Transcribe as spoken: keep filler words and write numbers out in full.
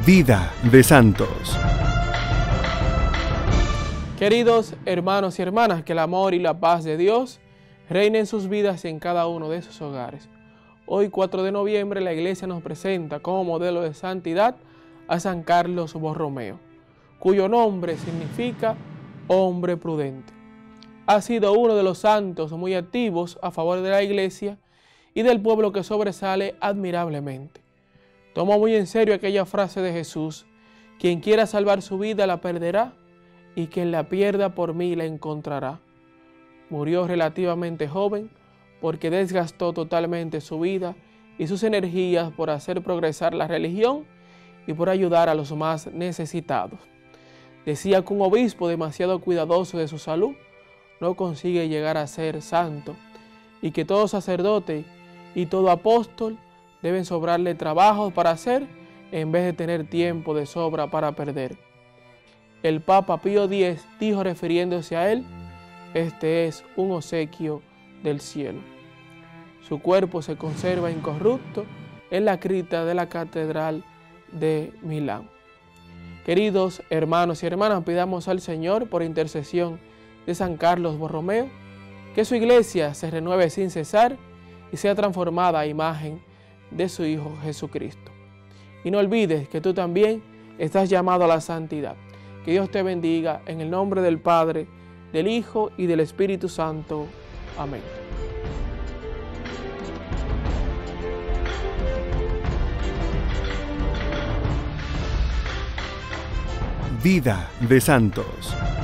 Vida de santos. Queridos hermanos y hermanas, que el amor y la paz de Dios reinen en sus vidas y en cada uno de sus hogares. Hoy, cuatro de noviembre, la Iglesia nos presenta como modelo de santidad a San Carlos Borromeo, cuyo nombre significa hombre prudente. Ha sido uno de los santos muy activos a favor de la Iglesia y del pueblo, que sobresale admirablemente. Tomó muy en serio aquella frase de Jesús: quien quiera salvar su vida la perderá, y quien la pierda por mí la encontrará. Murió relativamente joven porque desgastó totalmente su vida y sus energías por hacer progresar la religión y por ayudar a los más necesitados. Decía que un obispo demasiado cuidadoso de su salud no consigue llegar a ser santo, y que todo sacerdote y todo apóstol deben sobrarle trabajo para hacer en vez de tener tiempo de sobra para perder. El Papa Pío X dijo, refiriéndose a él: este es un obsequio del cielo. Su cuerpo se conserva incorrupto en la cripta de la Catedral de Milán. Queridos hermanos y hermanas, pidamos al Señor, por intercesión de San Carlos Borromeo, que su iglesia se renueve sin cesar y sea transformada a imagen de su Hijo Jesucristo. Y no olvides que tú también estás llamado a la santidad. Que Dios te bendiga, en el nombre del Padre, del Hijo y del Espíritu Santo. Amén. Vida de santos.